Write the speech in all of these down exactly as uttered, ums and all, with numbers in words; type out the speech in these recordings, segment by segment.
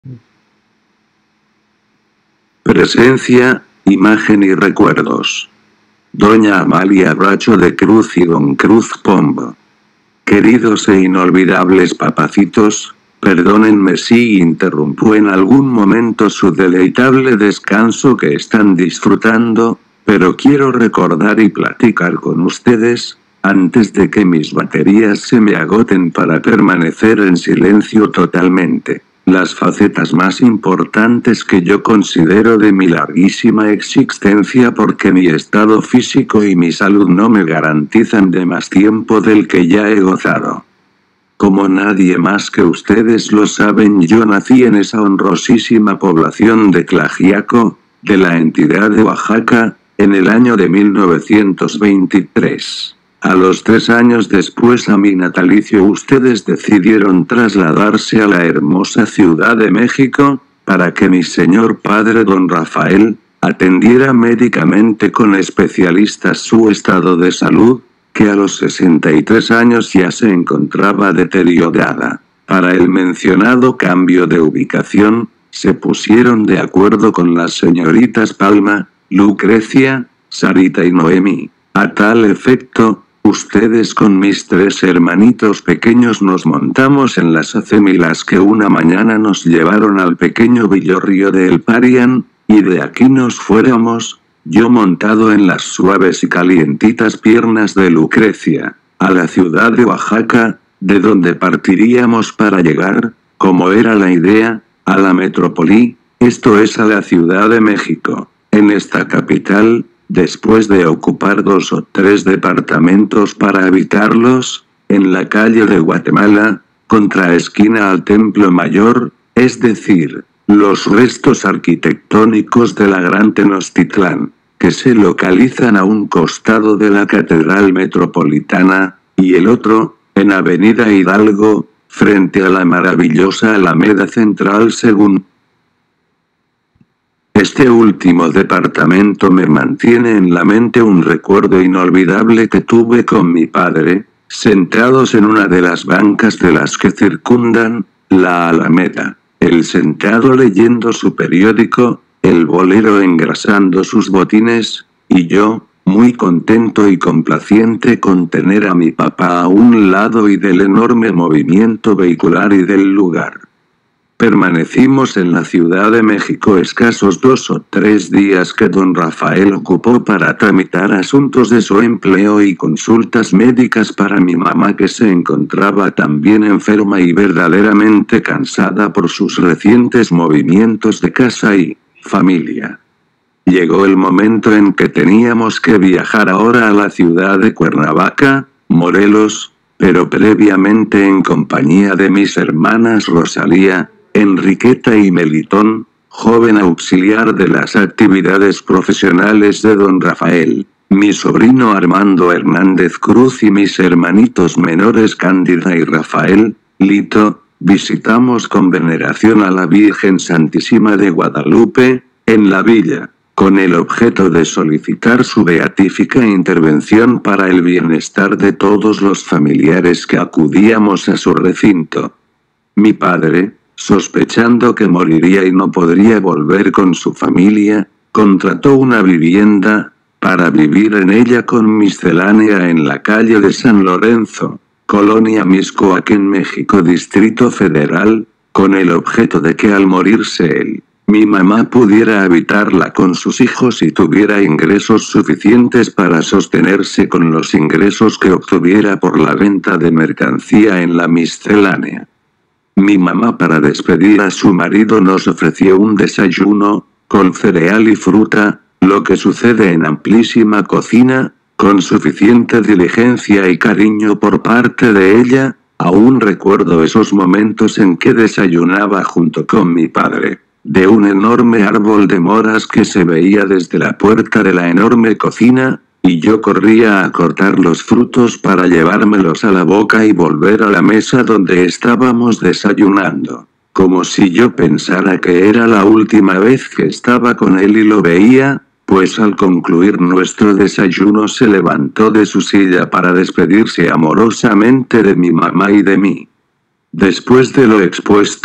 Presencia, imagen y recuerdos. Doña Amalia Bracho de Cruz y Don Cruz Pombo. Queridos e inolvidables papacitos, perdónenme si interrumpo en algún momento su deleitable descanso que están disfrutando, pero quiero recordar y platicar con ustedes, antes de que mis baterías se me agoten para permanecer en silencio totalmente, las facetas más importantes que yo considero de mi larguísima existencia, porque mi estado físico y mi salud no me garantizan de más tiempo del que ya he gozado. Como nadie más que ustedes lo saben, yo nací en esa honrosísima población de Tlaxiaco, de la entidad de Oaxaca, en el año de mil novecientos veintitrés. A los tres años después a mi natalicio ustedes decidieron trasladarse a la hermosa Ciudad de México, para que mi señor padre don Rafael, atendiera médicamente con especialistas su estado de salud, que a los sesenta y tres años ya se encontraba deteriorada. Para el mencionado cambio de ubicación, se pusieron de acuerdo con las señoritas Palma, Lucrecia, Sarita y Noemi. A tal efecto, ustedes con mis tres hermanitos pequeños nos montamos en las acémilas que una mañana nos llevaron al pequeño villorrio de El Parián, y de aquí nos fuéramos, yo montado en las suaves y calientitas piernas de Lucrecia, a la ciudad de Oaxaca, de donde partiríamos para llegar, como era la idea, a la metrópoli, esto es a la Ciudad de México. En esta capital, después de ocupar dos o tres departamentos para habitarlos, en la calle de Guatemala, contraesquina al Templo Mayor, es decir, los restos arquitectónicos de la Gran Tenochtitlán, que se localizan a un costado de la Catedral Metropolitana, y el otro, en Avenida Hidalgo, frente a la maravillosa Alameda Central según. Este último departamento me mantiene en la mente un recuerdo inolvidable que tuve con mi padre, sentados en una de las bancas de las que circundan la Alameda, él sentado leyendo su periódico, el bolero engrasando sus botines, y yo, muy contento y complaciente con tener a mi papá a un lado y del enorme movimiento vehicular y del lugar. Permanecimos en la Ciudad de México escasos dos o tres días que don Rafael ocupó para tramitar asuntos de su empleo y consultas médicas para mi mamá, que se encontraba también enferma y verdaderamente cansada por sus recientes movimientos de casa y familia. Llegó el momento en que teníamos que viajar ahora a la ciudad de Cuernavaca, Morelos, pero previamente en compañía de mis hermanas Rosalía, Enriqueta y Melitón, joven auxiliar de las actividades profesionales de don Rafael, mi sobrino Armando Hernández Cruz y mis hermanitos menores Cándida y Rafael, Lito, visitamos con veneración a la Virgen Santísima de Guadalupe, en la villa, con el objeto de solicitar su beatífica intervención para el bienestar de todos los familiares que acudíamos a su recinto. Mi padre, sospechando que moriría y no podría volver con su familia, contrató una vivienda, para vivir en ella con miscelánea en la calle de San Lorenzo, Colonia Mixcoac en México, Distrito Federal, con el objeto de que al morirse él, mi mamá pudiera habitarla con sus hijos y tuviera ingresos suficientes para sostenerse con los ingresos que obtuviera por la venta de mercancía en la miscelánea. Mi mamá, para despedir a su marido, nos ofreció un desayuno, con cereal y fruta, lo que sucede en amplísima cocina, con suficiente diligencia y cariño por parte de ella. Aún recuerdo esos momentos en que desayunaba junto con mi padre, de un enorme árbol de moras que se veía desde la puerta de la enorme cocina, y yo corría a cortar los frutos para llevármelos a la boca y volver a la mesa donde estábamos desayunando, como si yo pensara que era la última vez que estaba con él y lo veía, pues al concluir nuestro desayuno se levantó de su silla para despedirse amorosamente de mi mamá y de mí. Después de lo expuesto,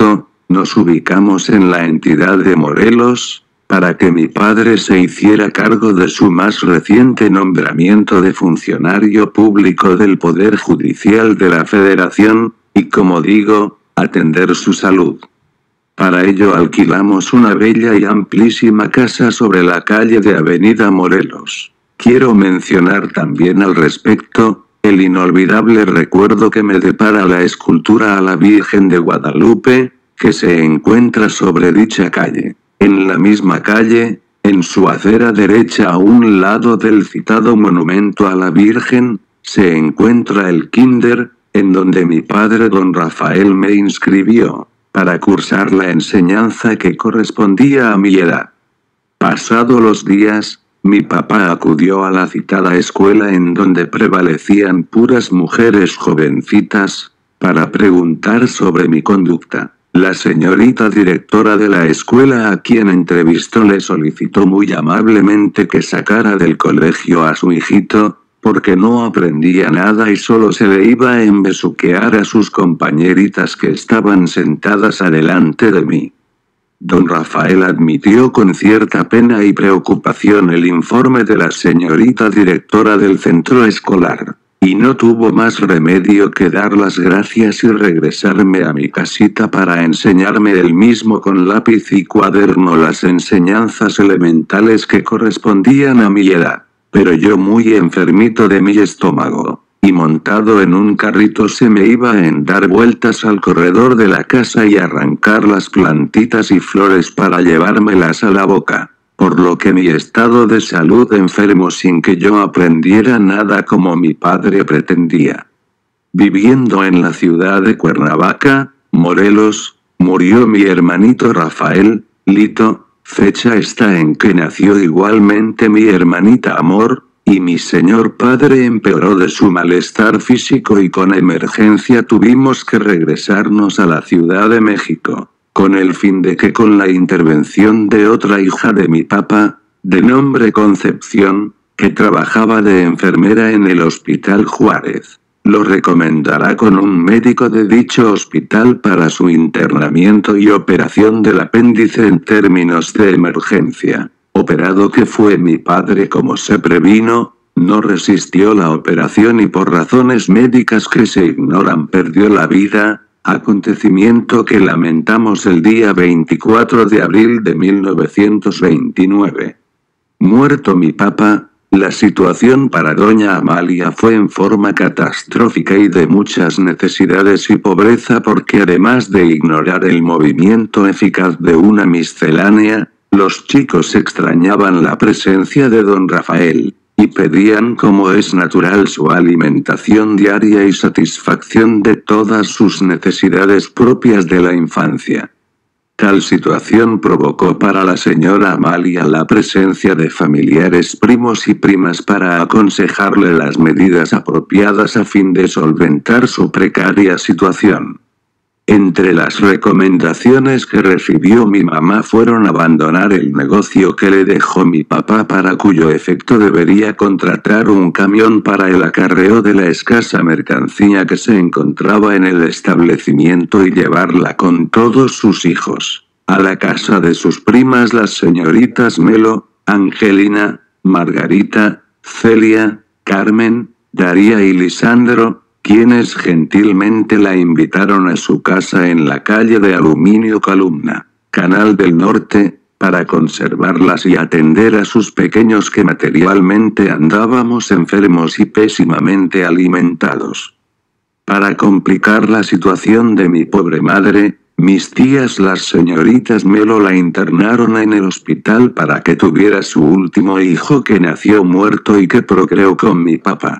nos ubicamos en la entidad de Morelos, para que mi padre se hiciera cargo de su más reciente nombramiento de funcionario público del Poder Judicial de la Federación, y como digo, atender su salud. Para ello alquilamos una bella y amplísima casa sobre la calle de Avenida Morelos. Quiero mencionar también al respecto, el inolvidable recuerdo que me depara la escultura a la Virgen de Guadalupe, que se encuentra sobre dicha calle. En la misma calle, en su acera derecha a un lado del citado monumento a la Virgen, se encuentra el kinder, en donde mi padre don Rafael me inscribió, para cursar la enseñanza que correspondía a mi edad. Pasados los días, mi papá acudió a la citada escuela en donde prevalecían puras mujeres jovencitas, para preguntar sobre mi conducta. La señorita directora de la escuela a quien entrevistó le solicitó muy amablemente que sacara del colegio a su hijito, porque no aprendía nada y solo se le iba a embesuquear a sus compañeritas que estaban sentadas adelante de mí. Don Rafael admitió con cierta pena y preocupación el informe de la señorita directora del centro escolar, y no tuvo más remedio que dar las gracias y regresarme a mi casita para enseñarme él mismo con lápiz y cuaderno las enseñanzas elementales que correspondían a mi edad. Pero yo muy enfermito de mi estómago, y montado en un carrito se me iba en dar vueltas al corredor de la casa y arrancar las plantitas y flores para llevármelas a la boca, por lo que mi estado de salud enfermo sin que yo aprendiera nada como mi padre pretendía. Viviendo en la ciudad de Cuernavaca, Morelos, murió mi hermanito Rafael, Lito, fecha esta en que nació igualmente mi hermanita Amor, y mi señor padre empeoró de su malestar físico y con emergencia tuvimos que regresarnos a la Ciudad de México, con el fin de que con la intervención de otra hija de mi papá, de nombre Concepción, que trabajaba de enfermera en el Hospital Juárez, lo recomendará con un médico de dicho hospital para su internamiento y operación del apéndice en términos de emergencia. Operado que fue mi padre como se previno, no resistió la operación y por razones médicas que se ignoran perdió la vida, acontecimiento que lamentamos el día veinticuatro de abril de mil novecientos veintinueve. Muerto mi papá, la situación para doña Amalia fue en forma catastrófica y de muchas necesidades y pobreza porque además de ignorar el movimiento eficaz de una miscelánea, los chicos extrañaban la presencia de don Rafael, y pedían como es natural su alimentación diaria y satisfacción de todas sus necesidades propias de la infancia. Tal situación provocó para la señora Amalia la presencia de familiares primos y primas para aconsejarle las medidas apropiadas a fin de solventar su precaria situación. Entre las recomendaciones que recibió mi mamá fueron abandonar el negocio que le dejó mi papá para cuyo efecto debería contratar un camión para el acarreo de la escasa mercancía que se encontraba en el establecimiento y llevarla con todos sus hijos a la casa de sus primas las señoritas Melo, Angelina, Margarita, Celia, Carmen, Daría y Lisandro, quienes gentilmente la invitaron a su casa en la calle de Aluminio Columna, Canal del Norte, para conservarlas y atender a sus pequeños que materialmente andábamos enfermos y pésimamente alimentados. Para complicar la situación de mi pobre madre, mis tías las señoritas Melo la internaron en el hospital para que tuviera su último hijo que nació muerto y que procreó con mi papá.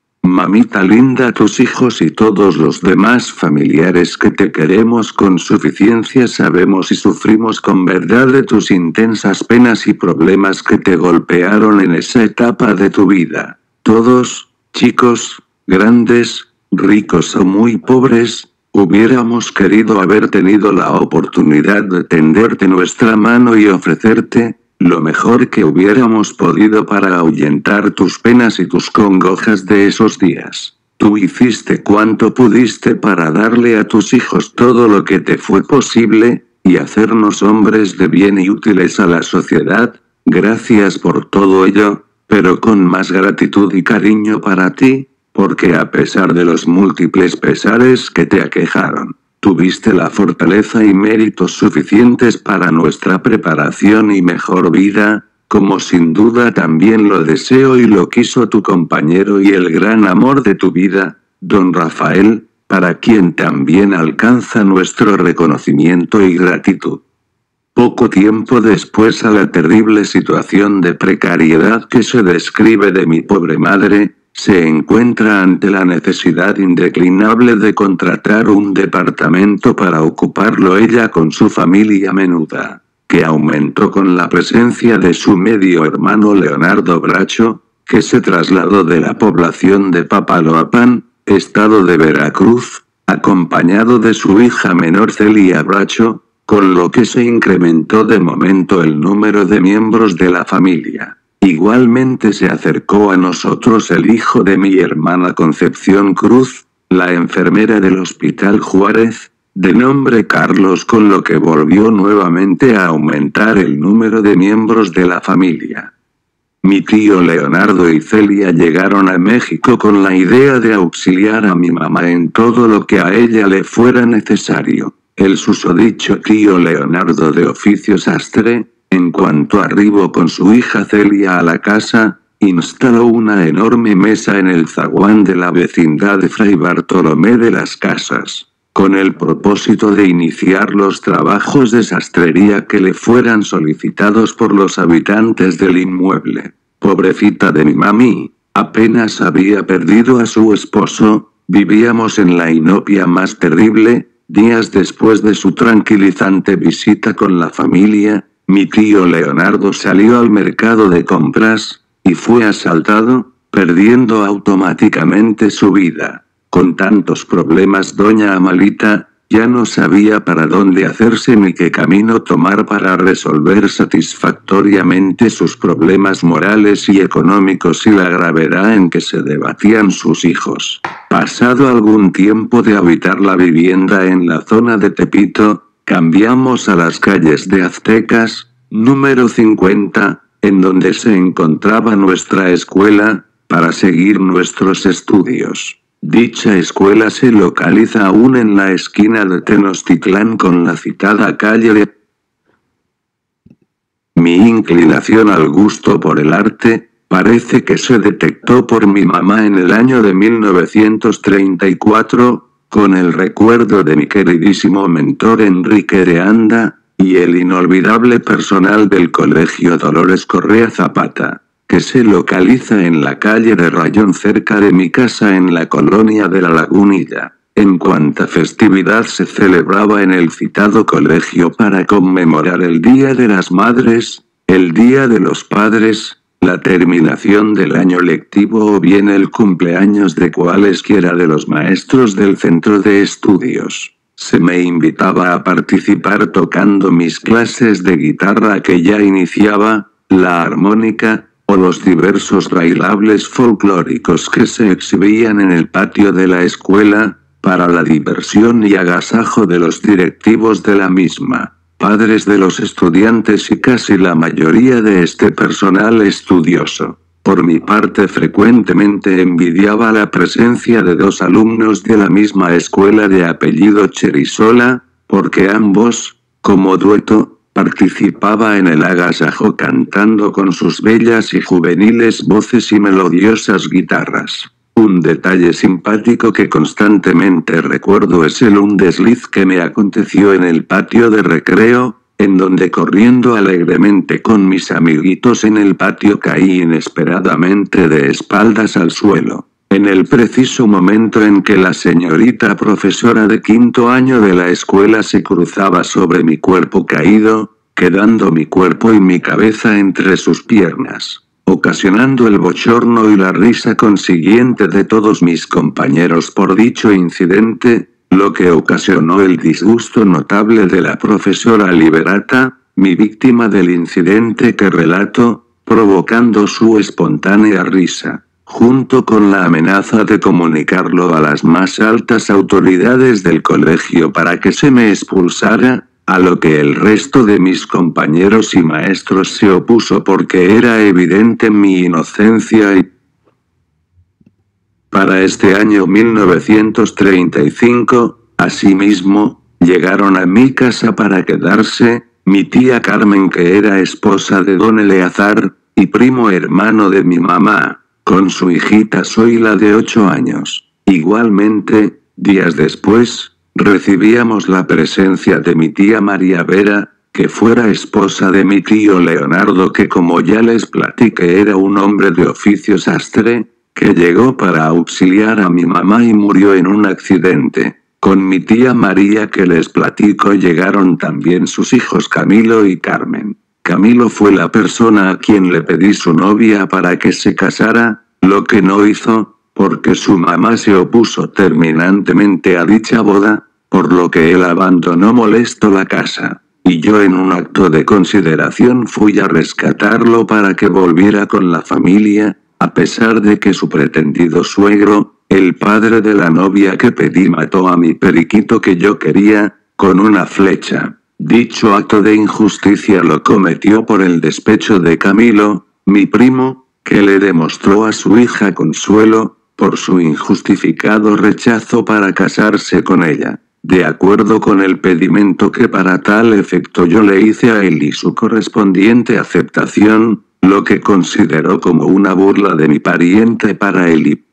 Mamita linda, tus hijos y todos los demás familiares que te queremos con suficiencia sabemos y sufrimos con verdad de tus intensas penas y problemas que te golpearon en esa etapa de tu vida. Todos, chicos, grandes, ricos o muy pobres, hubiéramos querido haber tenido la oportunidad de tenderte nuestra mano y ofrecerte lo mejor que hubiéramos podido para ahuyentar tus penas y tus congojas de esos días. Tú hiciste cuanto pudiste para darle a tus hijos todo lo que te fue posible, y hacernos hombres de bien y útiles a la sociedad. Gracias por todo ello, pero con más gratitud y cariño para ti, porque a pesar de los múltiples pesares que te aquejaron, tuviste la fortaleza y méritos suficientes para nuestra preparación y mejor vida, como sin duda también lo deseo y lo quiso tu compañero y el gran amor de tu vida, don Rafael, para quien también alcanza nuestro reconocimiento y gratitud. Poco tiempo después a la terrible situación de precariedad que se describe de mi pobre madre, se encuentra ante la necesidad indeclinable de contratar un departamento para ocuparlo ella con su familia menuda, que aumentó con la presencia de su medio hermano Leonardo Bracho, que se trasladó de la población de Papaloapan, estado de Veracruz, acompañado de su hija menor Celia Bracho, con lo que se incrementó de momento el número de miembros de la familia. Igualmente se acercó a nosotros el hijo de mi hermana Concepción Cruz, la enfermera del Hospital Juárez, de nombre Carlos, con lo que volvió nuevamente a aumentar el número de miembros de la familia. Mi tío Leonardo y Celia llegaron a México con la idea de auxiliar a mi mamá en todo lo que a ella le fuera necesario. El susodicho tío Leonardo, de oficio sastre, en cuanto arribó con su hija Celia a la casa, instaló una enorme mesa en el zaguán de la vecindad de Fray Bartolomé de las Casas, con el propósito de iniciar los trabajos de sastrería que le fueran solicitados por los habitantes del inmueble. Pobrecita de mi mami, apenas había perdido a su esposo, vivíamos en la inopia más terrible. Días después de su tranquilizante visita con la familia, mi tío Leonardo salió al mercado de compras, y fue asaltado, perdiendo automáticamente su vida. Con tantos problemas doña Amalita, ya no sabía para dónde hacerse ni qué camino tomar para resolver satisfactoriamente sus problemas morales y económicos y la gravedad en que se debatían sus hijos. Pasado algún tiempo de habitar la vivienda en la zona de Tepito, cambiamos a las calles de Aztecas, número cincuenta, en donde se encontraba nuestra escuela, para seguir nuestros estudios. Dicha escuela se localiza aún en la esquina de Tenochtitlán con la citada calle de... Mi inclinación al gusto por el arte, parece que se detectó por mi mamá en el año de mil novecientos treinta y cuatro, con el recuerdo de mi queridísimo mentor Enrique de Anda, y el inolvidable personal del Colegio Dolores Correa Zapata, que se localiza en la calle de Rayón cerca de mi casa en la colonia de La Lagunilla. En cuanta festividad se celebraba en el citado colegio para conmemorar el Día de las Madres, el Día de los Padres, la terminación del año lectivo o bien el cumpleaños de cualesquiera de los maestros del centro de estudios, se me invitaba a participar tocando mis clases de guitarra que ya iniciaba, la armónica, o los diversos bailables folclóricos que se exhibían en el patio de la escuela, para la diversión y agasajo de los directivos de la misma, padres de los estudiantes y casi la mayoría de este personal estudioso. Por mi parte frecuentemente envidiaba la presencia de dos alumnos de la misma escuela de apellido Cherisola, porque ambos, como dueto, participaba en el agasajo cantando con sus bellas y juveniles voces y melodiosas guitarras. Un detalle simpático que constantemente recuerdo es el un desliz que me aconteció en el patio de recreo, en donde corriendo alegremente con mis amiguitos en el patio caí inesperadamente de espaldas al suelo. En el preciso momento en que la señorita profesora de quinto año de la escuela se cruzaba sobre mi cuerpo caído, quedando mi cuerpo y mi cabeza entre sus piernas, ocasionando el bochorno y la risa consiguiente de todos mis compañeros por dicho incidente, lo que ocasionó el disgusto notable de la profesora Liberata, mi víctima del incidente que relato, provocando su espontánea risa. junto con la amenaza de comunicarlo a las más altas autoridades del colegio para que se me expulsara, a lo que el resto de mis compañeros y maestros se opuso porque era evidente mi inocencia y... Para este año mil novecientos treinta y cinco, asimismo, llegaron a mi casa para quedarse, mi tía Carmen, que era esposa de don Eleazar, y primo hermano de mi mamá, con su hijita Zoila de ocho años. Igualmente, días después, recibíamos la presencia de mi tía María Vera, que fuera esposa de mi tío Leonardo, que como ya les platiqué era un hombre de oficio sastre, que llegó para auxiliar a mi mamá y murió en un accidente. Con mi tía María que les platico llegaron también sus hijos Camilo y Carmen. Camilo fue la persona a quien le pedí su novia para que se casara, lo que no hizo, porque su mamá se opuso terminantemente a dicha boda, por lo que él abandonó molesto la casa. Y yo en un acto de consideración fui a rescatarlo para que volviera con la familia, a pesar de que su pretendido suegro, el padre de la novia que pedí, mató a mi periquito que yo quería, con una flecha. Dicho acto de injusticia lo cometió por el despecho de Camilo, mi primo, que le demostró a su hija Consuelo, por su injustificado rechazo para casarse con ella. De acuerdo con el pedimento que para tal efecto yo le hice a él y su correspondiente aceptación, lo que consideró como una burla de mi pariente para él y...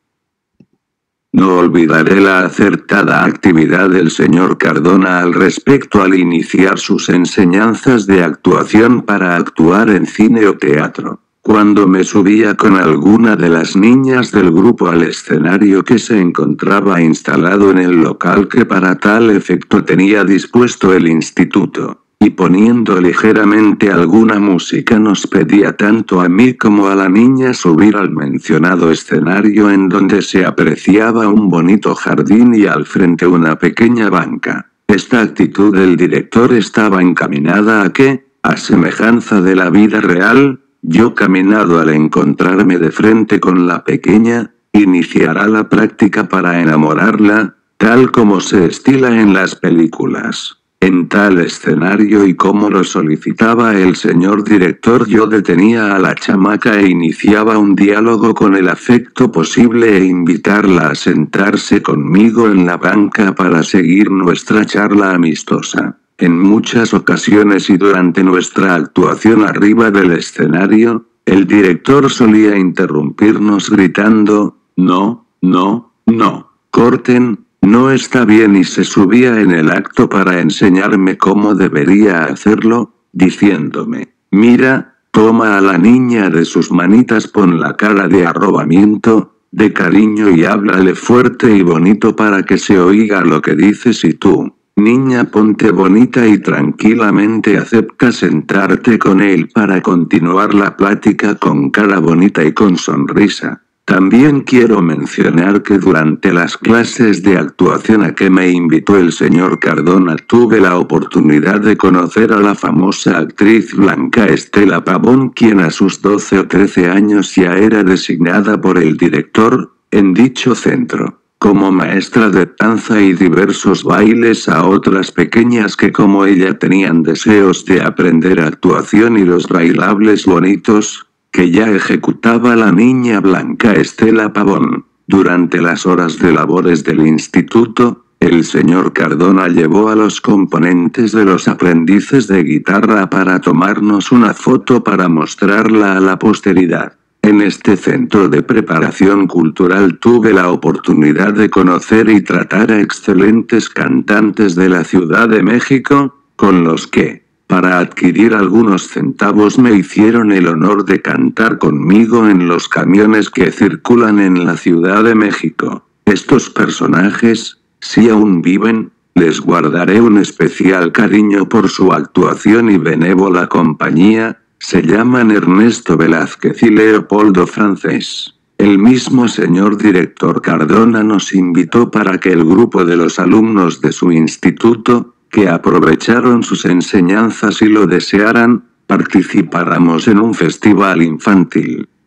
No olvidaré la acertada actividad del señor Cardona al respecto al iniciar sus enseñanzas de actuación para actuar en cine o teatro. Cuando me subía con alguna de las niñas del grupo al escenario que se encontraba instalado en el local que para tal efecto tenía dispuesto el instituto, y poniendo ligeramente alguna música nos pedía tanto a mí como a la niña subir al mencionado escenario en donde se apreciaba un bonito jardín y al frente una pequeña banca. Esta actitud del director estaba encaminada a que, a semejanza de la vida real, yo caminado al encontrarme de frente con la pequeña, iniciará la práctica para enamorarla, tal como se estila en las películas. En tal escenario y como lo solicitaba el señor director, yo detenía a la chamaca e iniciaba un diálogo con el afecto posible e invitarla a sentarse conmigo en la banca para seguir nuestra charla amistosa. En muchas ocasiones y durante nuestra actuación arriba del escenario, el director solía interrumpirnos gritando, «No, no, no, corten». No está bien, y se subía en el acto para enseñarme cómo debería hacerlo, diciéndome, mira, toma a la niña de sus manitas, pon la cara de arrobamiento, de cariño y háblale fuerte y bonito para que se oiga lo que dices, y tú, niña, ponte bonita y tranquilamente acepta sentarte con él para continuar la plática con cara bonita y con sonrisa. También quiero mencionar que durante las clases de actuación a que me invitó el señor Cardona tuve la oportunidad de conocer a la famosa actriz Blanca Estela Pavón, quien a sus doce o trece años ya era designada por el director, en dicho centro, como maestra de danza y diversos bailes a otras pequeñas que como ella tenían deseos de aprender actuación y los bailables bonitos, que ya ejecutaba la niña Blanca Estela Pavón. Durante las horas de labores del instituto, el señor Cardona llevó a los componentes de los aprendices de guitarra para tomarnos una foto para mostrarla a la posteridad. En este centro de preparación cultural tuve la oportunidad de conocer y tratar a excelentes cantantes de la Ciudad de México, con los que, para adquirir algunos centavos, me hicieron el honor de cantar conmigo en los camiones que circulan en la Ciudad de México. Estos personajes, si aún viven, les guardaré un especial cariño por su actuación y benévola compañía. Se llaman Ernesto Velázquez y Leopoldo Francés. El mismo señor director Cardona nos invitó para que el grupo de los alumnos de su instituto, que aprovecharon sus enseñanzas y lo desearan, participáramos en un festival infantil.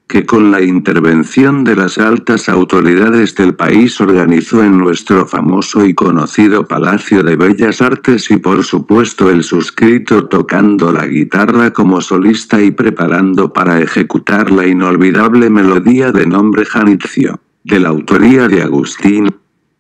que con la intervención de las altas autoridades del país organizó en nuestro famoso y conocido Palacio de Bellas Artes y por supuesto el suscrito tocando la guitarra como solista y preparando para ejecutar la inolvidable melodía de nombre Janitzio, de la autoría de Agustín.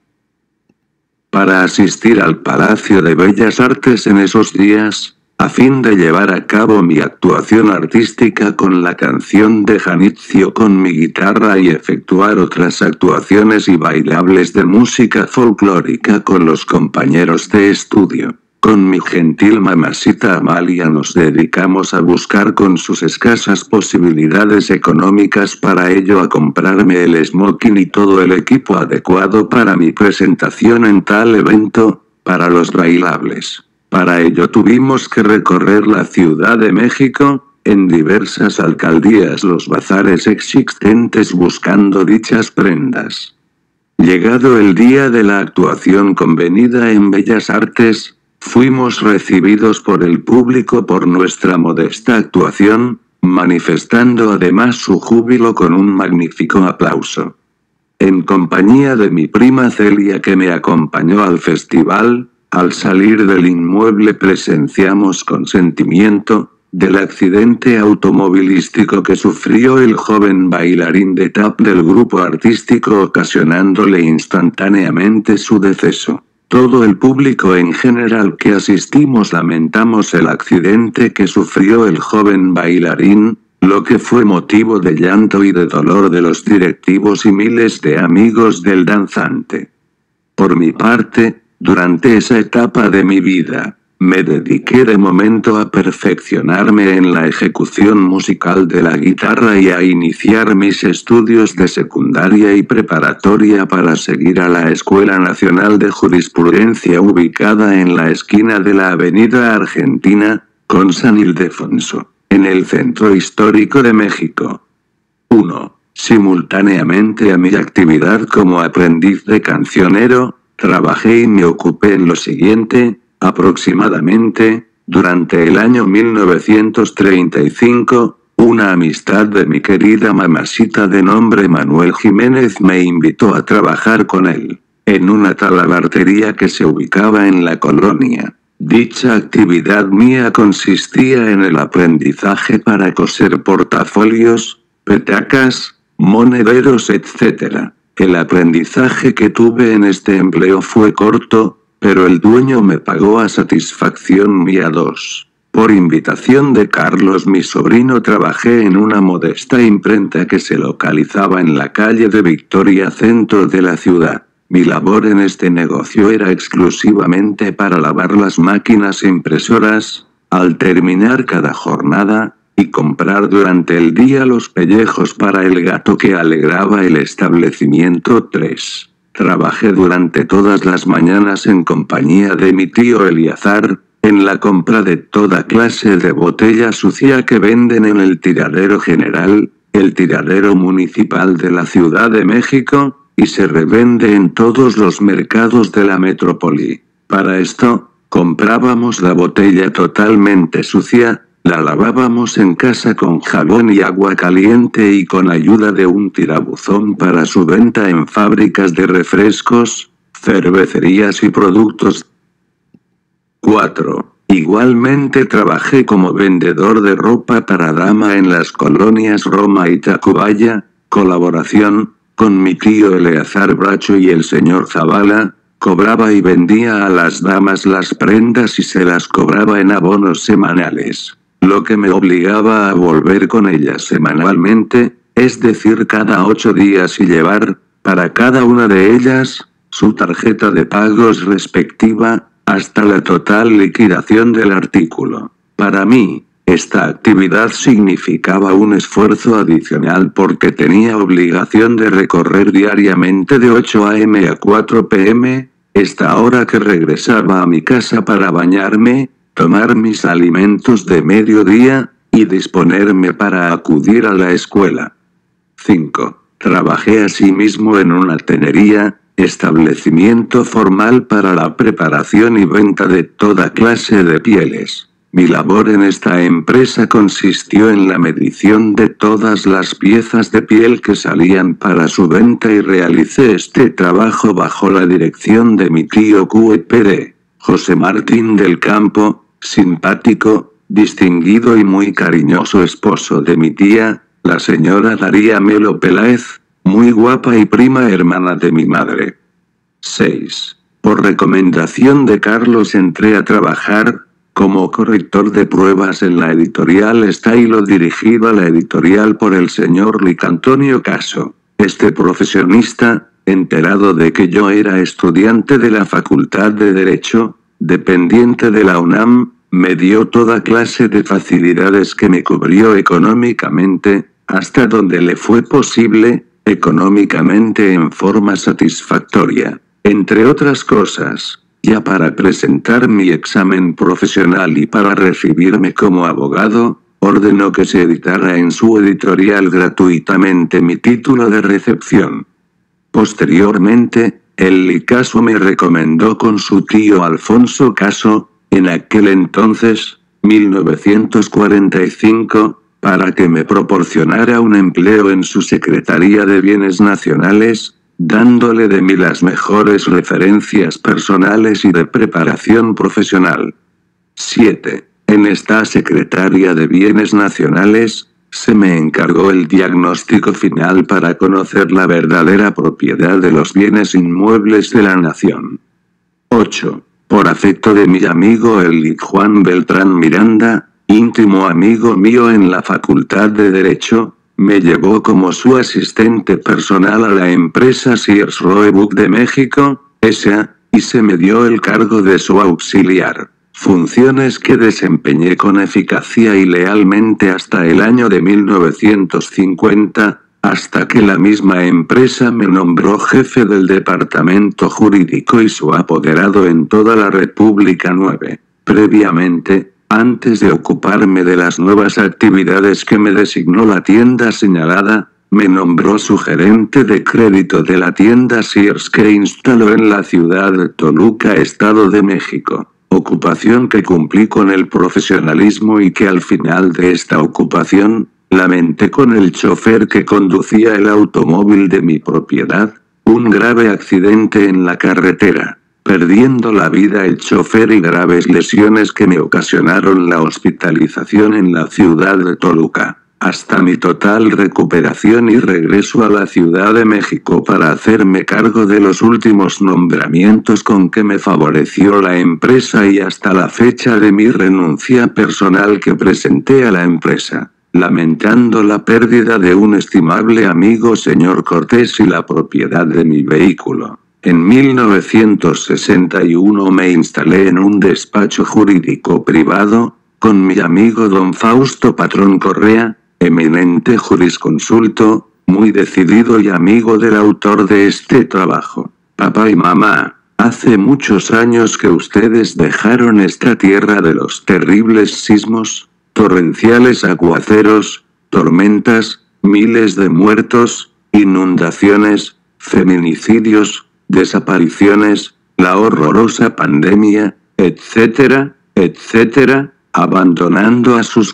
Para asistir al Palacio de Bellas Artes en esos días, a fin de llevar a cabo mi actuación artística con la canción de Janitzio con mi guitarra y efectuar otras actuaciones y bailables de música folclórica con los compañeros de estudio. Con mi gentil mamacita Amalia nos dedicamos a buscar con sus escasas posibilidades económicas para ello a comprarme el smoking y todo el equipo adecuado para mi presentación en tal evento, para los bailables. Para ello tuvimos que recorrer la Ciudad de México, en diversas alcaldías los bazares existentes buscando dichas prendas. Llegado el día de la actuación convenida en Bellas Artes, fuimos recibidos por el público por nuestra modesta actuación, manifestando además su júbilo con un magnífico aplauso. En compañía de mi prima Celia que me acompañó al festival, al salir del inmueble presenciamos con sentimiento, del accidente automovilístico que sufrió el joven bailarín de tap del grupo artístico ocasionándole instantáneamente su deceso. Todo el público en general que asistimos lamentamos el accidente que sufrió el joven bailarín, lo que fue motivo de llanto y de dolor de los directivos y miles de amigos del danzante. Por mi parte, durante esa etapa de mi vida, me dediqué de momento a perfeccionarme en la ejecución musical de la guitarra y a iniciar mis estudios de secundaria y preparatoria para seguir a la Escuela Nacional de Jurisprudencia ubicada en la esquina de la Avenida Argentina, con San Ildefonso, en el Centro Histórico de México. uno. Simultáneamente a mi actividad como aprendiz de cancionero, trabajé y me ocupé en lo siguiente, aproximadamente, durante el año mil novecientos treinta y cinco, una amistad de mi querida mamacita de nombre Manuel Jiménez me invitó a trabajar con él, en una talabartería que se ubicaba en la colonia. Dicha actividad mía consistía en el aprendizaje para coser portafolios, petacas, monederos etcétera. El aprendizaje que tuve en este empleo fue corto, pero el dueño me pagó a satisfacción mía. dos. Por invitación de Carlos mi sobrino trabajé en una modesta imprenta que se localizaba en la calle de Victoria, centro de la ciudad. Mi labor en este negocio era exclusivamente para lavar las máquinas impresoras, al terminar cada jornada, y comprar durante el día los pellejos para el gato que alegraba el establecimiento. tres. Trabajé durante todas las mañanas en compañía de mi tío Eliazar, en la compra de toda clase de botella sucia que venden en el tiradero general, el tiradero municipal de la Ciudad de México, y se revende en todos los mercados de la metrópoli. Para esto, comprábamos la botella totalmente sucia, la lavábamos en casa con jabón y agua caliente y con ayuda de un tirabuzón para su venta en fábricas de refrescos, cervecerías y productos. cuatro. Igualmente trabajé como vendedor de ropa para dama en las colonias Roma y Tacubaya, colaboración, con mi tío Eleazar Bracho y el señor Zavala, cobraba y vendía a las damas las prendas y se las cobraba en abonos semanales, lo que me obligaba a volver con ellas semanalmente, es decir cada ocho días y llevar, para cada una de ellas, su tarjeta de pagos respectiva, hasta la total liquidación del artículo. Para mí, esta actividad significaba un esfuerzo adicional porque tenía obligación de recorrer diariamente de ocho a eme a cuatro pe eme, esta hora que regresaba a mi casa para bañarme, tomar mis alimentos de mediodía, y disponerme para acudir a la escuela. cinco. Trabajé asimismo en una tenería, establecimiento formal para la preparación y venta de toda clase de pieles. Mi labor en esta empresa consistió en la medición de todas las piezas de piel que salían para su venta y realicé este trabajo bajo la dirección de mi tío Q E P D, José Martín del Campo, simpático, distinguido y muy cariñoso esposo de mi tía, la señora Daría Melo Peláez, muy guapa y prima hermana de mi madre. seis. Por recomendación de Carlos entré a trabajar como corrector de pruebas en la editorial Estilo dirigido a la editorial por el señor Licantonio Caso. Este profesionista, enterado de que yo era estudiante de la Facultad de Derecho, dependiente de la UNAM, me dio toda clase de facilidades que me cubrió económicamente, hasta donde le fue posible, económicamente en forma satisfactoria. Entre otras cosas, ya para presentar mi examen profesional y para recibirme como abogado, ordenó que se editara en su editorial gratuitamente mi título de recepción. Posteriormente, el Licaso me recomendó con su tío Alfonso Caso, en aquel entonces, mil novecientos cuarenta y cinco, para que me proporcionara un empleo en su Secretaría de Bienes Nacionales, dándole de mí las mejores referencias personales y de preparación profesional. siete. En esta Secretaría de Bienes Nacionales, se me encargó el diagnóstico final para conocer la verdadera propiedad de los bienes inmuebles de la nación. ocho. Por afecto de mi amigo el Lic Juan Beltrán Miranda, íntimo amigo mío en la Facultad de Derecho, me llevó como su asistente personal a la empresa Sears Roebuck de México, S A, y se me dio el cargo de su auxiliar, funciones que desempeñé con eficacia y lealmente hasta el año de mil novecientos cincuenta, hasta que la misma empresa me nombró jefe del departamento jurídico y su apoderado en toda la República nueve. Previamente, antes de ocuparme de las nuevas actividades que me designó la tienda señalada, me nombró su gerente de crédito de la tienda Sears que instaló en la ciudad de Toluca, Estado de México, ocupación que cumplí con el profesionalismo y que al final de esta ocupación, lamenté con el chofer que conducía el automóvil de mi propiedad, un grave accidente en la carretera, perdiendo la vida el chofer y graves lesiones que me ocasionaron la hospitalización en la ciudad de Toluca, hasta mi total recuperación y regreso a la Ciudad de México para hacerme cargo de los últimos nombramientos con que me favoreció la empresa y hasta la fecha de mi renuncia personal que presenté a la empresa, lamentando la pérdida de un estimable amigo señor Cortés y la propiedad de mi vehículo. En mil novecientos sesenta y uno me instalé en un despacho jurídico privado, con mi amigo don Fausto Patrón Correa, eminente jurisconsulto, muy decidido y amigo del autor de este trabajo. Papá y mamá, hace muchos años que ustedes dejaron esta tierra de los terribles sismos, torrenciales aguaceros, tormentas, miles de muertos, inundaciones, feminicidios, desapariciones, la horrorosa pandemia, etcétera, etcétera, abandonando a sus...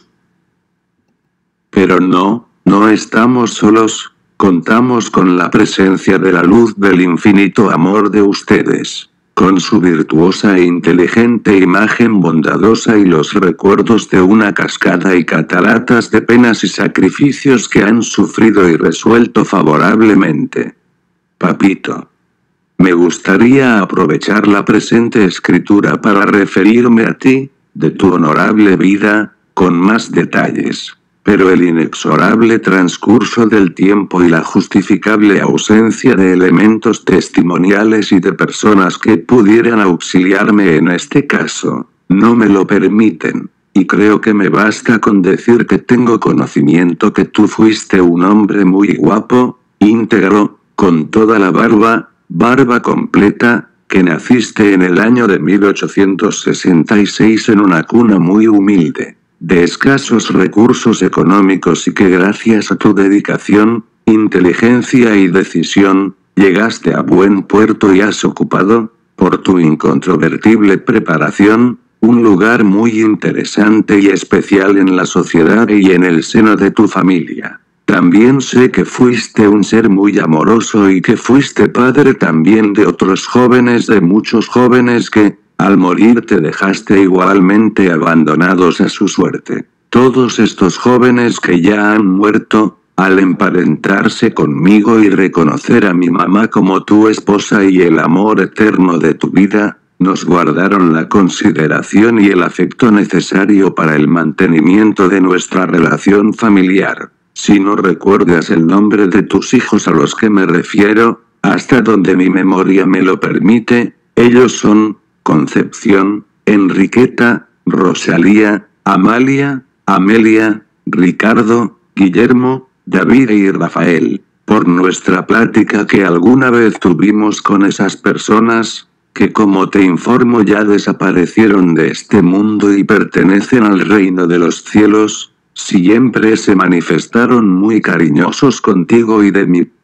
Pero no, no estamos solos, contamos con la presencia de la luz del infinito amor de ustedes, con su virtuosa e inteligente imagen bondadosa y los recuerdos de una cascada y cataratas de penas y sacrificios que han sufrido y resuelto favorablemente. Papito. Me gustaría aprovechar la presente escritura para referirme a ti, de tu honorable vida, con más detalles, pero el inexorable transcurso del tiempo y la justificable ausencia de elementos testimoniales y de personas que pudieran auxiliarme en este caso, no me lo permiten, y creo que me basta con decir que tengo conocimiento que tú fuiste un hombre muy guapo, íntegro, con toda la barba, barba completa, que naciste en el año de mil ochocientos sesenta y seis en una cuna muy humilde, de escasos recursos económicos y que gracias a tu dedicación, inteligencia y decisión, llegaste a buen puerto y has ocupado, por tu incontrovertible preparación, un lugar muy interesante y especial en la sociedad y en el seno de tu familia. También sé que fuiste un ser muy amoroso y que fuiste padre también de otros jóvenes, de muchos jóvenes que, al morir te dejaste igualmente abandonados a su suerte. Todos estos jóvenes que ya han muerto, al emparentarse conmigo y reconocer a mi mamá como tu esposa y el amor eterno de tu vida, nos guardaron la consideración y el afecto necesario para el mantenimiento de nuestra relación familiar. Si no recuerdas el nombre de tus hijos a los que me refiero, hasta donde mi memoria me lo permite, ellos son Concepción, Enriqueta, Rosalía, Amalia, Amelia, Ricardo, Guillermo, David y Rafael. Por nuestra plática que alguna vez tuvimos con esas personas, que como te informo ya desaparecieron de este mundo y pertenecen al reino de los cielos, siempre se manifestaron muy cariñosos contigo y de mí.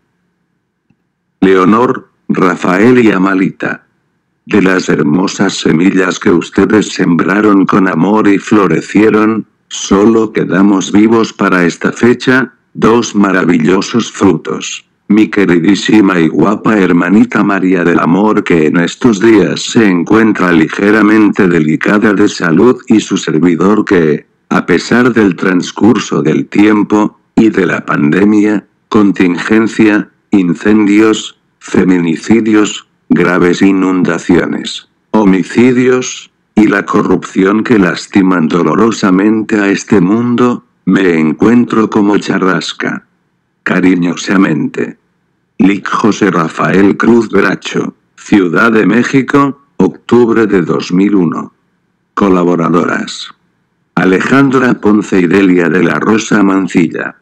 Leonor, Rafael y Amalita. De las hermosas semillas que ustedes sembraron con amor y florecieron, solo quedamos vivos para esta fecha, dos maravillosos frutos. Mi queridísima y guapa hermanita María del Amor, que en estos días se encuentra ligeramente delicada de salud, y su servidor que, a pesar del transcurso del tiempo, y de la pandemia, contingencia, incendios, feminicidios, graves inundaciones, homicidios, y la corrupción que lastiman dolorosamente a este mundo, me encuentro como charrasca. Cariñosamente. Lic José Rafael Cruz Bracho, Ciudad de México, octubre de dos mil uno. Colaboradoras: Alejandra Ponce y Delia de la Rosa Mancilla.